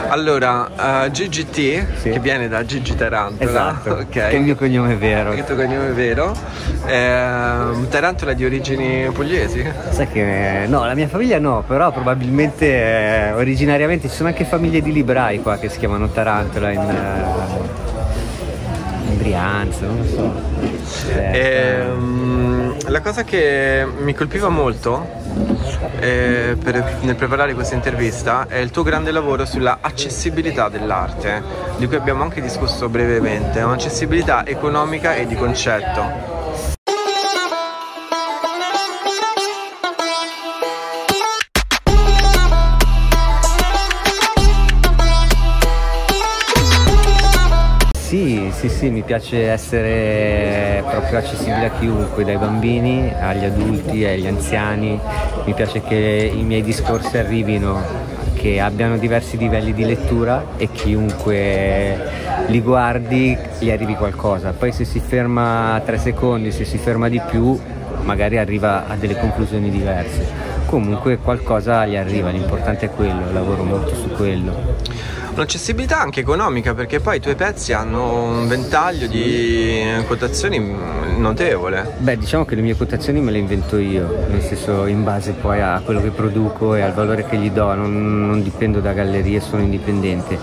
Allora, GGT, sì, che viene da Gigi Tarantola, esatto, okay, che è il mio cognome vero. Che il tuo cognome è vero. Tarantola di origini pugliesi? Sai che no, la mia famiglia no, però probabilmente originariamente ci sono anche famiglie di librai qua che si chiamano Tarantola in Brianza, non lo so. La cosa che mi colpiva molto nel preparare questa intervista è il tuo grande lavoro sulla accessibilità dell'arte, di cui abbiamo anche discusso brevemente, un'accessibilità economica e di concetto. Sì, mi piace essere proprio accessibile a chiunque, dai bambini agli adulti, agli anziani. Mi piace che i miei discorsi arrivino, che abbiano diversi livelli di lettura e chiunque li guardi gli arrivi qualcosa. Poi se si ferma 3 secondi, se si ferma di più, magari arriva a delle conclusioni diverse. Comunque qualcosa gli arriva, l'importante è quello, lavoro molto su quello. Un'accessibilità anche economica, perché poi i tuoi pezzi hanno un ventaglio di quotazioni notevole. Beh, diciamo che le mie quotazioni me le invento io, nel senso in base poi a quello che produco e al valore che gli do, non dipendo da gallerie, sono indipendente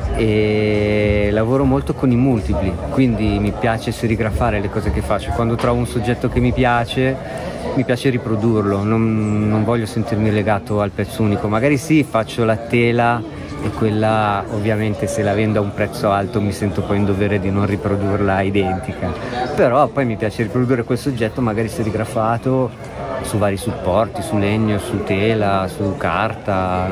e lavoro molto con i multipli, quindi mi piace serigrafare le cose che faccio. Quando trovo un soggetto che mi piace riprodurlo, non voglio sentirmi legato al pezzo unico. Magari sì, faccio la tela e quella ovviamente se la vendo a un prezzo alto mi sento poi in dovere di non riprodurla identica, però poi mi piace riprodurre quel soggetto magari serigrafato su vari supporti, su legno, su tela, su carta,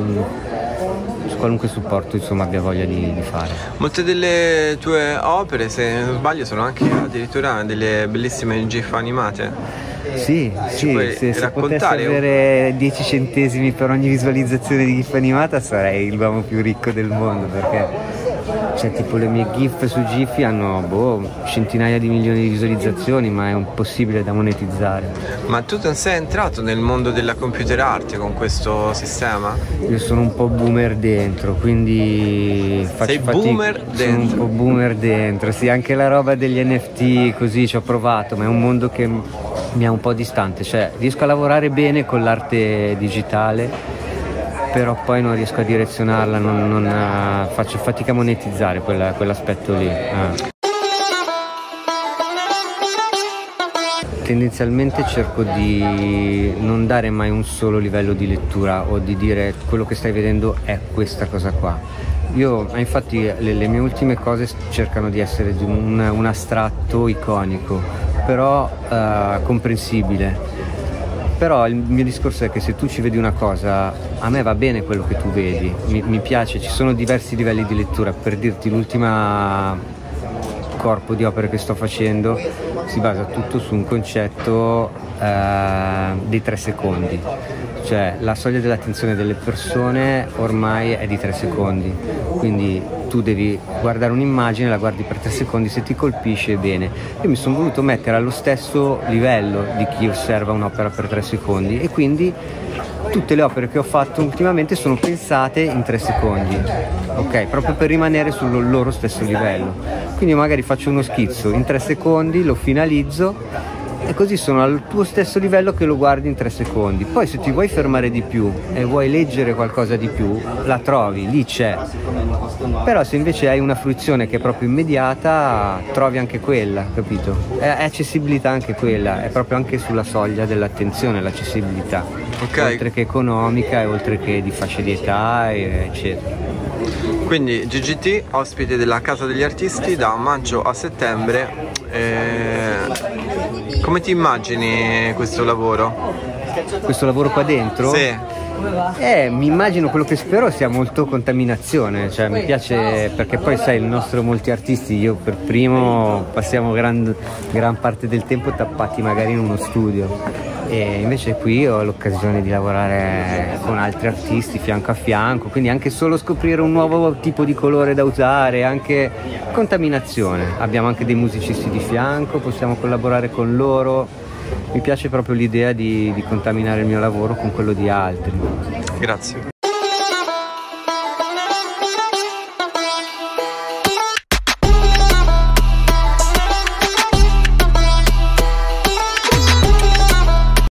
su qualunque supporto insomma abbia voglia di fare. Molte delle tue opere, se non sbaglio, sono anche addirittura delle bellissime GIF animate. Sì, se potessi avere 10 centesimi per ogni visualizzazione di GIF animata sarei il uomo più ricco del mondo, perché cioè, tipo le mie GIF su Giphy hanno centinaia di milioni di visualizzazioni, ma è impossibile da monetizzare. Ma tu non sei entrato nel mondo della computer art con questo sistema? Io sono un po' boomer dentro, quindi faccio fatica. Boomer dentro? Sono un po' boomer dentro, sì, anche la roba degli NFT così ci ho provato, ma è un mondo che mi è un po' distante, cioè riesco a lavorare bene con l'arte digitale, però poi non riesco a direzionarla, faccio fatica a monetizzare quell'aspetto lì. Tendenzialmente cerco di non dare mai un solo livello di lettura o di dire quello che stai vedendo è questa cosa qua. Infatti le mie ultime cose cercano di essere di un astratto iconico, però comprensibile. Però il mio discorso è che se tu ci vedi una cosa, a me va bene quello che tu vedi, mi piace, ci sono diversi livelli di lettura. Per dirti, l'ultima corpo di opere che sto facendo si basa tutto su un concetto dei 3 secondi, cioè la soglia dell'attenzione delle persone ormai è di 3 secondi, quindi tu devi guardare un'immagine, la guardi per 3 secondi, se ti colpisce bene. Io mi sono voluto mettere allo stesso livello di chi osserva un'opera per 3 secondi e quindi tutte le opere che ho fatto ultimamente sono pensate in 3 secondi, ok? Proprio per rimanere sul loro stesso livello. Quindi magari faccio uno schizzo in 3 secondi, lo finalizzo e così sono al tuo stesso livello che lo guardi in 3 secondi. Poi se ti vuoi fermare di più e vuoi leggere qualcosa di più, la trovi, lì c'è. Però se invece hai una fruizione che è proprio immediata, trovi anche quella, capito? È accessibilità anche quella, è proprio anche sulla soglia dell'attenzione l'accessibilità, okay. Oltre che economica e oltre che di fascia di età, eccetera. Quindi GGT, ospite della Casa degli Artisti da maggio a settembre. Come ti immagini questo lavoro? Questo lavoro qua dentro? Sì. Mi immagino, quello che spero sia molto contaminazione, cioè mi piace perché poi sai, il nostro molti artisti, io per primo, passiamo gran parte del tempo tappati magari in uno studio e invece qui ho l'occasione di lavorare con altri artisti fianco a fianco, quindi anche solo scoprire un nuovo tipo di colore da usare, anche contaminazione. Abbiamo anche dei musicisti di fianco, possiamo collaborare con loro. Mi piace proprio l'idea di contaminare il mio lavoro con quello di altri. Grazie.